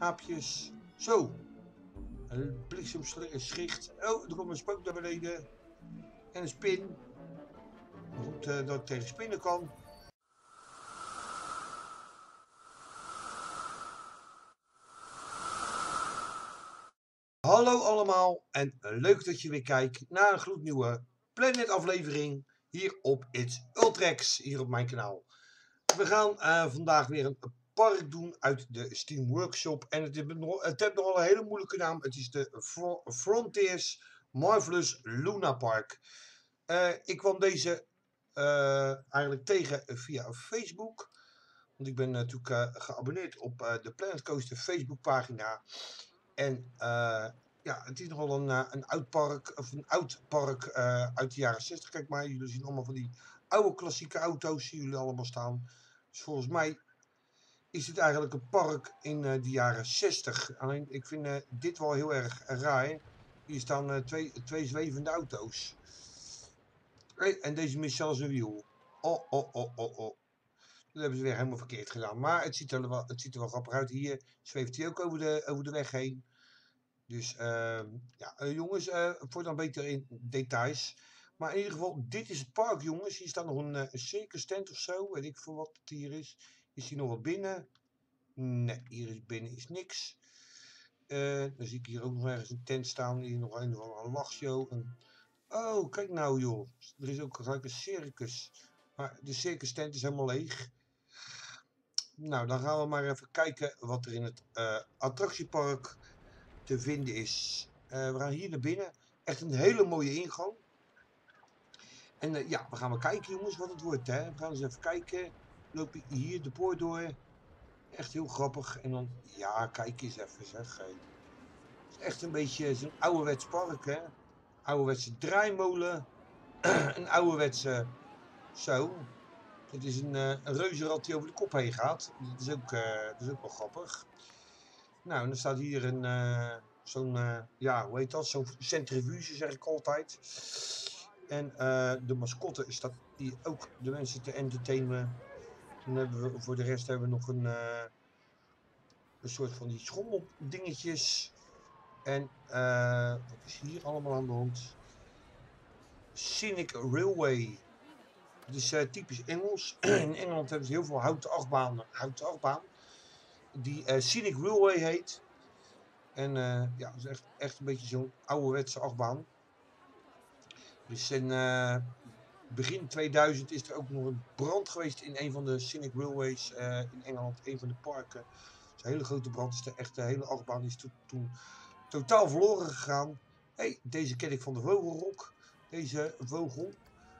Aapjes. Zo. Een bliksemschicht. Oh, er komt een spook naar beneden. En een spin. Goed dat ik tegen spinnen kan. Hallo allemaal en leuk dat je weer kijkt naar een gloednieuwe Planet aflevering hier op It's Ultrex, hier op mijn kanaal. We gaan vandaag weer een park doen uit de Steam Workshop en het heeft nogal een hele moeilijke naam. Het is de Frontiers Marvelous Luna Park. Ik kwam deze eigenlijk tegen via Facebook, want ik ben natuurlijk geabonneerd op de Planet Coaster Facebookpagina. En ja, het is nogal een oud park, of een oud park uit de jaren 60. Kijk maar, jullie zien allemaal van die oude klassieke auto's, zien jullie allemaal staan. Dus volgens mij is dit eigenlijk een park in de jaren 60. Alleen ik vind dit wel heel erg raar. Hier staan twee zwevende auto's. Hey, en deze mist zelfs een wiel. Oh. Dat hebben ze weer helemaal verkeerd gedaan. Maar het ziet er wel grappig uit. Hier zweeft hij ook over de weg heen. Dus ja, jongens, voor dan beter in details. Maar in ieder geval, dit is het park, jongens. Hier staat nog een circus tent of zo. Weet ik veel wat het hier is. Is hier nog wat binnen? Nee, hier is binnen is niks. Dan zie ik hier ook nog ergens een tent staan. Hier nog een lachshow. Oh, kijk nou joh. Er is ook gelijk een circus. Maar de circus tent is helemaal leeg. Nou, dan gaan we maar even kijken wat er in het attractiepark te vinden is. We gaan hier naar binnen. Echt een hele mooie ingang. En ja, we gaan maar kijken jongens wat het wordt. Hè. We gaan eens even kijken. Loop je hier de poort door. Echt heel grappig. En dan, ja, kijk eens even zeg. Het is echt een beetje zo'n ouderwets park hè. Ouderwetse draaimolen. Een ouderwetse, zo. Het is een reuzenrad die over de kop heen gaat. Dat is ook wel grappig. Nou, en dan staat hier zo'n, ja, hoe heet dat? Zo'n centrifuge, zeg ik altijd. En de mascotte staat hier ook de mensen te entertainen. Dan hebben we, voor de rest hebben we nog een soort van die schommeldingetjes. En wat is hier allemaal aan de hand? Scenic Railway. Het is typisch Engels. In Engeland hebben ze heel veel houten achtbaan. Die Scenic Railway heet. En ja, dat is echt een beetje zo'n ouderwetse achtbaan. Dus in begin 2000 is er ook nog een brand geweest in een van de Scenic Railways in Engeland. Een van de parken. Het is een hele grote brand. Dus de hele achtbaan is toen totaal verloren gegaan. Hey, deze ken ik van de Vogelrok. Deze vogel.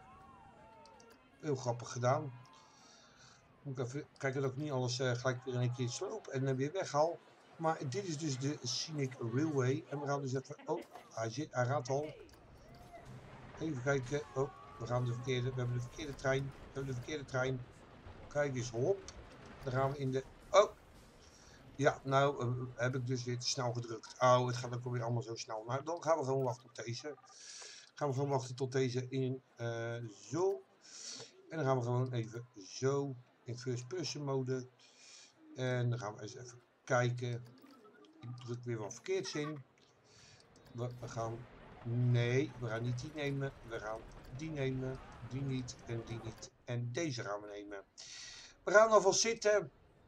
Heel grappig gedaan. Moet ik even kijken dat ik niet alles gelijk weer een keer sloop en weer weghaal. Maar dit is dus de Scenic Railway. En we gaan dus even... Oh, hij gaat al. Even kijken. Oh, we hebben de verkeerde trein. Kijk eens, hop. Dan gaan we in de... Oh! Ja, nou heb ik dus weer te snel gedrukt. Oh, het gaat ook alweer allemaal zo snel. Nou, dan gaan we gewoon wachten op deze. Tot deze in zo. En dan gaan we gewoon even zo in first person mode. En dan gaan we eens even kijken. Ik druk weer wat verkeerds in. We gaan... Nee, we gaan niet die nemen. We gaan die nemen. Die niet en die niet. En deze gaan we nemen. We gaan alvast zitten.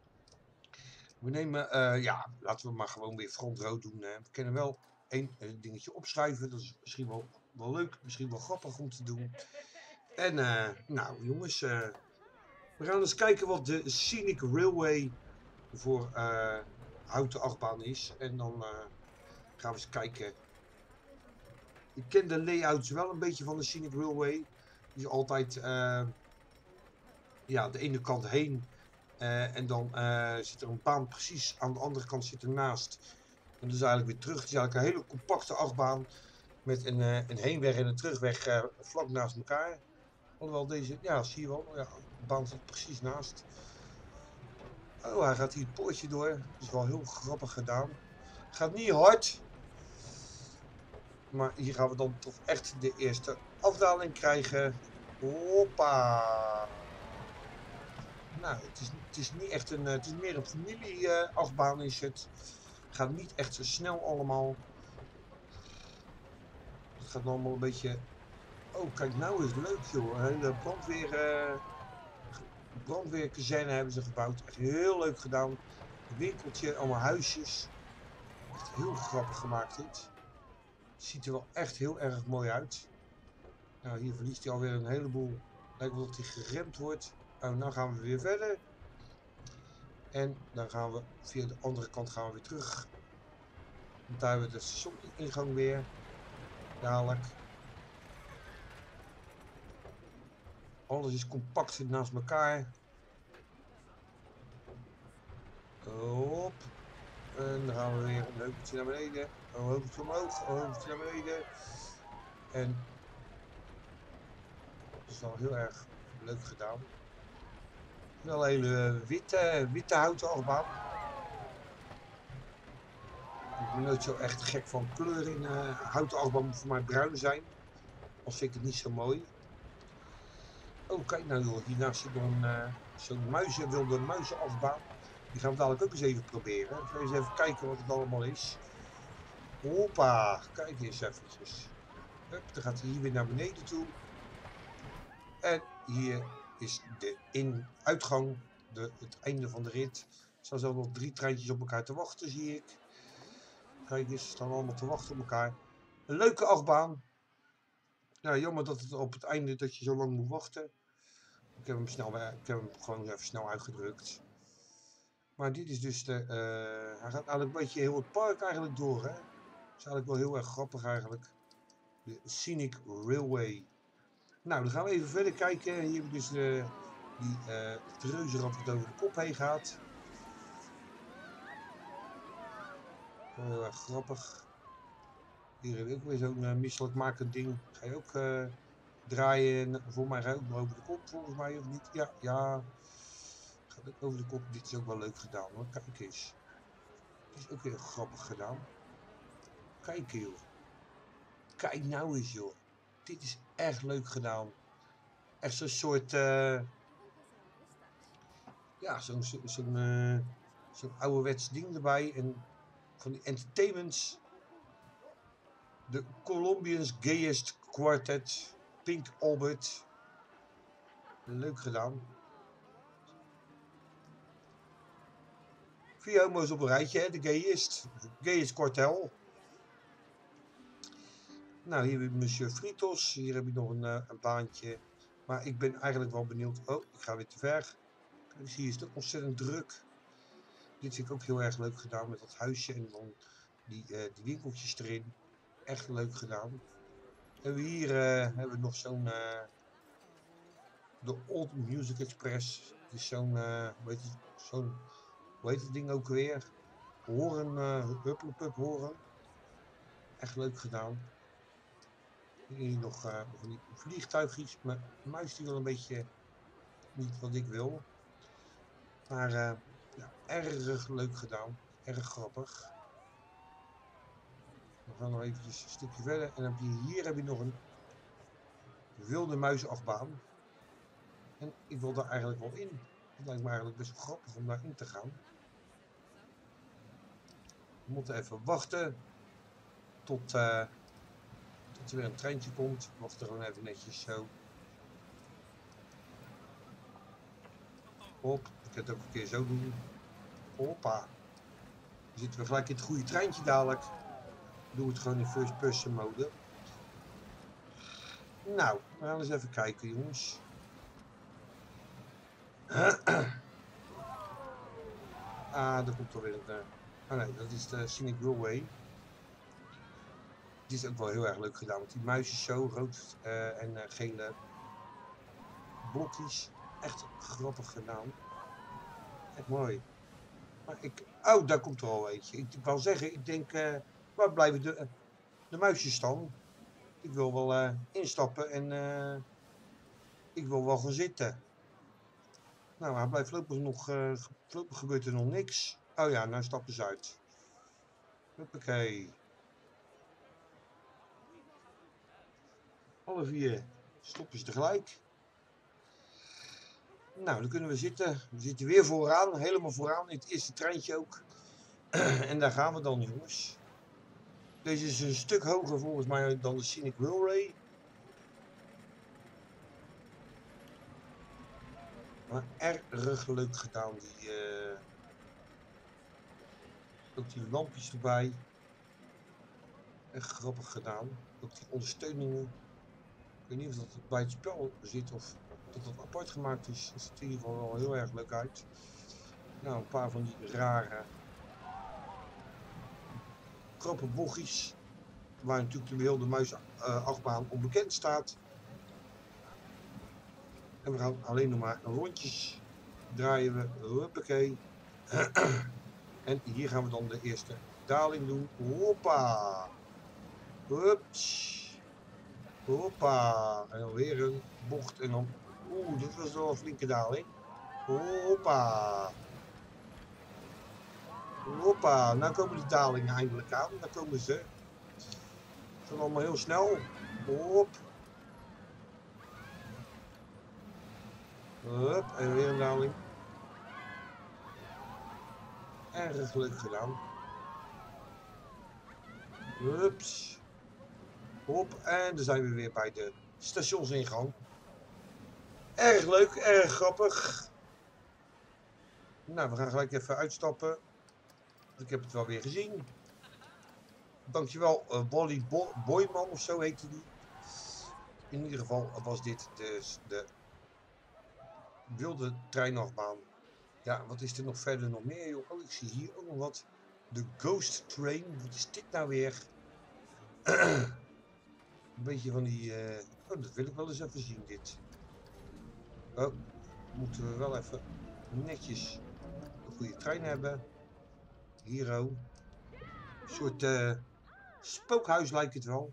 We nemen... ja, laten we maar gewoon weer front row doen. Hè. We kunnen wel één dingetje opschrijven. Dat is misschien wel leuk. Misschien wel grappig om te doen. En nou jongens... we gaan eens kijken wat de Scenic Railway voor houten achtbaan is. En dan gaan we eens kijken. Ik ken de layouts wel een beetje van de Scenic Railway. Die is altijd ja, de ene kant heen. En dan zit er een baan precies aan de andere kant zit ernaast. En dus eigenlijk weer terug. Het is eigenlijk een hele compacte achtbaan. Met een heenweg en een terugweg vlak naast elkaar. Alhoewel deze, ja zie je wel. Ja, de baan zit precies naast. Oh, hij gaat hier het poortje door. Dat is wel heel grappig gedaan. Gaat niet hard. Maar hier gaan we dan toch echt de eerste afdaling krijgen. Hoppa. Nou, het is niet echt het is meer een familie achtbaan is het. Gaat niet echt zo snel allemaal. Het gaat allemaal een beetje... Oh, kijk, nou is het leuk, joh. Een hele brandweerkazerne hebben ze gebouwd. Echt heel leuk gedaan. Een winkeltje, allemaal huisjes. Echt heel grappig gemaakt dit. Ziet er wel echt heel erg mooi uit. Nou, hier verliest hij alweer een heleboel. Lijkt wel dat hij geremd wordt. Oh, nou gaan we weer verder. En dan gaan we via de andere kant gaan we weer terug. Want daar hebben we de stationingang weer. Dadelijk. Alles is compact naast elkaar. Hop. En dan gaan we weer een heuveltje naar beneden. Een heuveltje omhoog. Een heuveltje naar beneden. En dat is wel heel erg leuk gedaan. Wel een hele witte houten achtbaan. Ik ben nooit zo echt gek van kleur in houten achtbaan moet voor mij bruin zijn. Anders vind ik het niet zo mooi. Oh, kijk nou joh, hiernaast zit nog zo'n wilde muizenachtbaan. Die gaan we dadelijk ook eens even proberen. Ik ga eens even kijken wat het allemaal is. Hoppa, kijk eens eventjes. Hup, dan gaat hij hier weer naar beneden toe. En hier is de uitgang, het einde van de rit. Er staan zo nog 3 treintjes op elkaar te wachten, zie ik. Kijk eens, ze staan allemaal te wachten op elkaar. Een leuke achtbaan. Nou, jammer dat het op het einde dat je zo lang moet wachten. Ik heb hem gewoon even snel uitgedrukt. Maar dit is dus hij gaat eigenlijk een beetje heel het park eigenlijk door, hè. Dat is eigenlijk wel heel erg grappig eigenlijk. De Scenic Railway. Nou, dan gaan we even verder kijken. Hier hebben we dus het reuzenrad wat over de kop heen gaat. Wel heel erg grappig. Hier heb ik ook weer zo'n misselijkmakend ding. Ga je ook draaien. Voor mij ga je ook nog over de kop, volgens mij, of niet? Ja, ja. Gaat ook over de kop. Dit is ook wel leuk gedaan, hoor. Kijk eens. Dit is ook weer grappig gedaan. Kijk, joh. Kijk nou eens, joh. Dit is echt leuk gedaan. Echt zo'n soort... ja, zo'n ouderwets ding erbij. En van die entertainments. De Colombians Gayest Quartet. Pink Albert. Leuk gedaan. 4 homo's op een rijtje, hè? De Gayest Quartel. Nou, hier heb je Monsieur Fritos. Hier heb je nog een baantje. Maar ik ben eigenlijk wel benieuwd. Oh, ik ga weer te ver. Kijk, hier is het ook ontzettend druk. Dit vind ik ook heel erg leuk gedaan met dat huisje en dan die winkeltjes erin. Echt leuk gedaan. En hier hebben we nog zo'n de Old Music Express. Het is zo'n, hoe heet het ding ook weer? Hupplepup horen. Echt leuk gedaan. Hier nog van die vliegtuigjes. Mijn muis die wel een beetje niet wat ik wil. Maar ja, erg leuk gedaan. Erg grappig. We gaan nog eventjes een stukje verder. En hier heb je nog een wilde muisachtbaan. En ik wil daar eigenlijk wel in. Het lijkt me eigenlijk best wel grappig om daarin te gaan. We moeten even wachten tot er weer een treintje komt. We wachten gewoon even netjes zo. Hop, ik kan het ook een keer zo doen. Hoppa. Dan zitten we gelijk in het goede treintje dadelijk. Doe het gewoon in first person mode. Nou, we gaan eens even kijken, jongens. Daar komt alweer een... oh nee, dat is de Scenic Railway. Die is ook wel heel erg leuk gedaan. Want die muisjes zo rood en gele blokjes. Echt grappig gedaan. Echt mooi. Maar oh, daar komt er al eentje. Ik wou zeggen, ik denk, waar blijven de muisjes dan? Ik wil wel instappen en ik wil wel gaan zitten. Nou, hij blijft voorlopig gebeurt er nog niks. Oh ja, nou stappen ze uit. Hoppakee. Alle 4 stoppen ze tegelijk. Nou, dan kunnen we zitten. We zitten weer vooraan, helemaal vooraan, in het eerste treintje ook. En daar gaan we dan, jongens. Deze is een stuk hoger volgens mij dan de Scenic Railway. Maar erg leuk gedaan. Ook die lampjes erbij. Echt grappig gedaan. Ook die ondersteuningen. Ik weet niet of dat bij het spel zit of dat dat apart gemaakt is. Het ziet er in ieder geval wel heel erg leuk uit. Nou, een paar van die rare krappe bochtjes. Waar natuurlijk de wilde muis achtbaan onbekend staat. En we gaan alleen nog maar rondjes draaien we. Huppakee. En hier gaan we dan de eerste daling doen. Hoppa. Hups. Hoppa. En dan weer een bocht. En dan... Oeh, dit was wel een flinke daling. Hoppa. Hoppa. Nou komen de dalingen eindelijk aan. Daar komen ze. Het gaat allemaal heel snel. Hop. Hup. En weer een daling. Erg leuk gedaan. Hups. Hop. En dan zijn we weer bij de stationsingang. Erg leuk, erg grappig. Nou, we gaan gelijk even uitstappen. Ik heb het wel weer gezien. Dankjewel, Wally Boyman of zo heette die. In ieder geval was dit dus de wilde treinachtbaan. Ja, wat is er nog verder nog meer, joh? Oh, ik zie hier ook nog wat. De Ghost Train. Wat is dit nou weer? Een beetje van die... Oh, dat wil ik wel eens even zien, dit. Oh, moeten we wel even netjes een goede trein hebben. Hier ook. Een soort spookhuis lijkt het wel.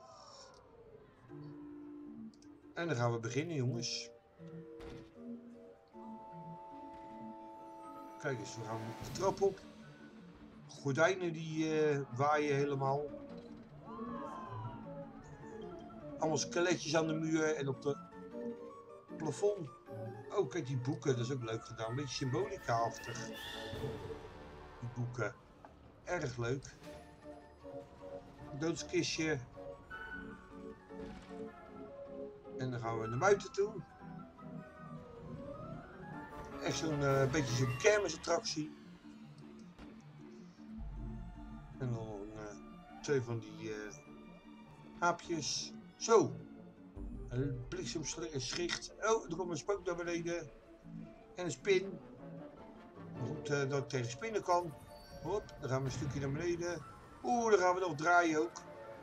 En dan gaan we beginnen, jongens. Kijk eens, we gaan de trap op. Gordijnen die waaien helemaal. Allemaal skeletjes aan de muur en op de plafond. Oh, kijk die boeken, dat is ook leuk gedaan. Een beetje symbolica-achtig. Die boeken. Erg leuk. Doodskistje. En dan gaan we naar buiten toe. Echt zo'n beetje zo'n kermisattractie. En dan twee van die aapjes. Zo. Een bliksemschicht. Oh, er komt een spook naar beneden. En een spin. Goed dat ik tegen spinnen kan. Hop, dan gaan we een stukje naar beneden. Oeh, dan gaan we nog draaien ook.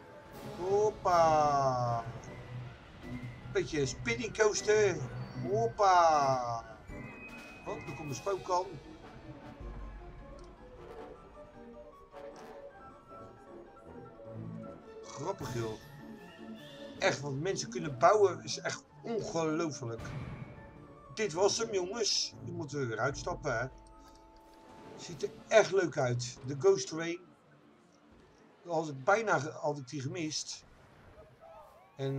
Hoppa. Beetje een spinning coaster. Hoppa. Oh, er komt een spookkan. Grappig joh. Echt, wat mensen kunnen bouwen is echt ongelooflijk. Dit was hem, jongens. Nu moeten we weer uitstappen, hè. Ziet er echt leuk uit. De Ghost Train. Bijna had ik die gemist. En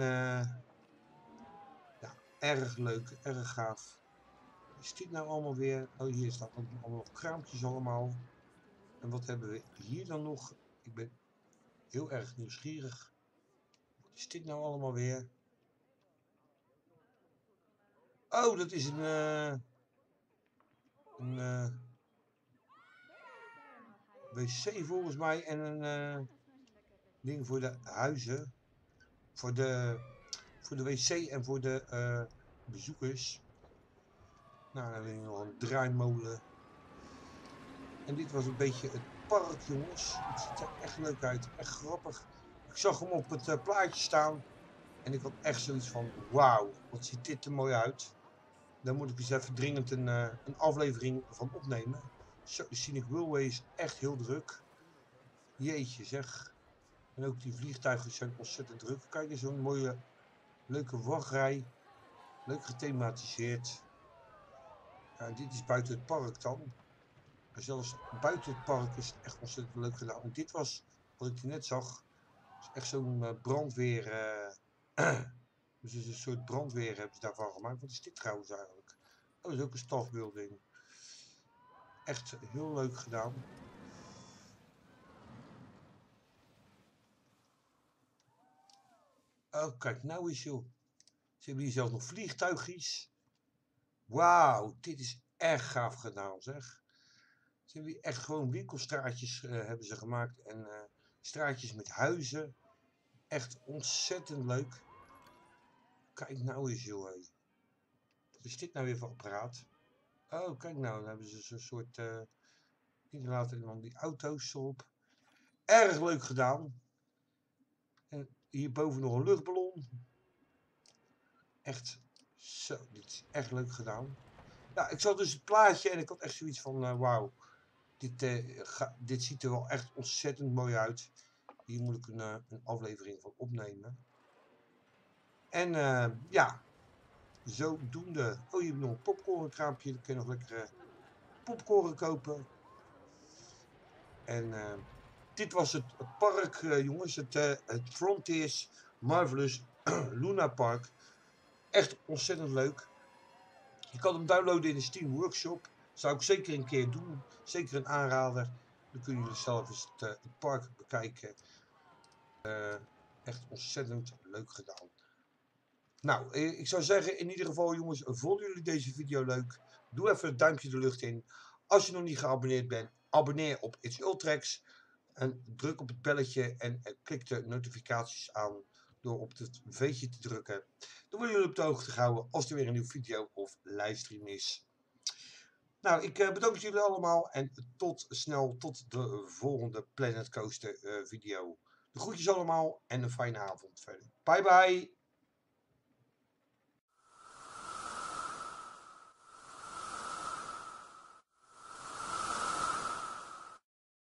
ja, erg leuk, erg gaaf. Is dit nou allemaal weer? Oh, hier staan ook allemaal nog kraampjes allemaal. En wat hebben we hier dan nog? Ik ben heel erg nieuwsgierig. Wat is dit nou allemaal weer? Oh, dat is een wc volgens mij en een ding voor de huizen. Voor de wc en voor de bezoekers. Nou, dan hebben we nog een draaimolen. En dit was een beetje het park, jongens. Het ziet er echt leuk uit, echt grappig. Ik zag hem op het plaatje staan. En ik had echt zoiets van, wauw, wat ziet dit er mooi uit. Daar moet ik eens even dringend een aflevering van opnemen. Zo, de Scenic Railway is echt heel druk. Jeetje zeg. En ook die vliegtuigen zijn ontzettend druk. Kijk eens, zo'n mooie, leuke wachtrij. Leuk gethematiseerd. Ja, dit is buiten het park dan. Maar zelfs buiten het park is het echt ontzettend leuk gedaan. En dit was, wat ik net zag, is echt zo'n brandweer. Dus een soort brandweer hebben ze daarvan gemaakt. Wat is dit trouwens eigenlijk? Oh, dat is ook een stafbuilding. Echt heel leuk gedaan. Oh, kijk nou eens joh. Ze hebben hier zelfs nog vliegtuigjes. Wauw, dit is echt gaaf gedaan zeg. Ze hebben hier echt gewoon winkelstraatjes hebben ze gemaakt. En straatjes met huizen. Echt ontzettend leuk. Kijk nou eens joh. Hé. Wat is dit nou weer voor apparaat? Oh, kijk nou, dan hebben ze zo'n soort inderdaad en dan die auto's op. Erg leuk gedaan. En hierboven nog een luchtballon. Echt zo, dit is echt leuk gedaan. Ja, ik zag dus het plaatje en ik had echt zoiets van wauw. Dit ziet er wel echt ontzettend mooi uit. Hier moet ik een aflevering van opnemen. En ja, zodoende. Oh, hier heb je nog een popcornkraampje. Dan kun je nog lekker popcorn kopen. En dit was het park, jongens. Het Frontiers Marvelous Luna Park. Echt ontzettend leuk. Je kan hem downloaden in de Steam Workshop. Zou ik zeker een keer doen. Zeker een aanrader. Dan kunnen jullie zelf eens het park bekijken. Echt ontzettend leuk gedaan. Nou, ik zou zeggen in ieder geval jongens, vonden jullie deze video leuk? Doe even het duimpje de lucht in. Als je nog niet geabonneerd bent, abonneer op It's Ultrex. En druk op het belletje en klik de notificaties aan door op het veetje te drukken. Dan worden jullie op de hoogte gehouden als er weer een nieuwe video of livestream is. Nou, ik bedank jullie allemaal en tot snel, tot de volgende Planet Coaster video. De groetjes allemaal en een fijne avond verder. Bye bye!